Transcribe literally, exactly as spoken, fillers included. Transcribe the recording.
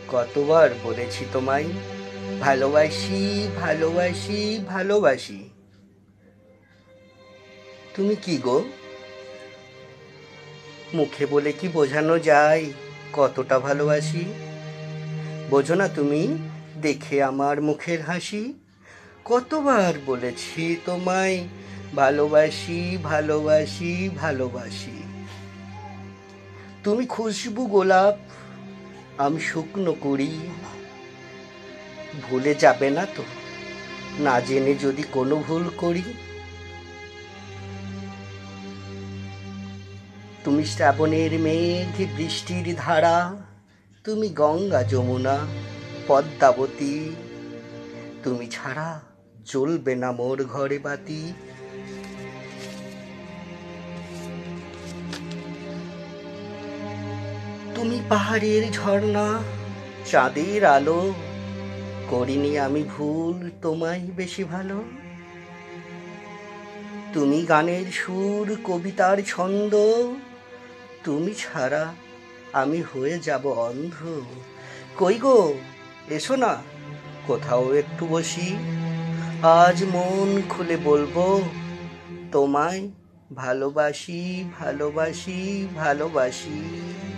কতবার বলেছি তোমায় ভালোবাসি ভালোবাসি ভালোবাসি। তুমি কি গো, মুখে বলে কি বোঝানো যায় কতটা ভালোবাসি? বোঝো না তুমি, দেখে আমার মুখের হাসি। কতবার বলেছি তোমায় ভালোবাসি ভালোবাসি ভালোবাসি। তুমি খুশবু গোলাপ, আমি শুকনো কুড়ি। ভুলে যাবে না তো, না জেনে যদি কোনো ভুল করি? তুমি শ্রাবণের মেঘ, বৃষ্টির ধারা, তুমি গঙ্গা যমুনা পদ্মাবতী। তুমি ছাড়া জ্বলবে না মোর ঘরে বাতি। তুমি পাহাড়ের ঝর্ণা, চাঁদের আলো, করিনি আমি ভুল তোমায় বেশি ভালো। তুমি গানের সুর, কবিতার ছন্দ, তুমি ছাড়া আমি হয়ে যাব অন্ধ। কই গো, এসো না কোথাও একটু বসি। আজ মন খুলে বলবো তোমায় ভালোবাসি ভালোবাসি ভালোবাসি।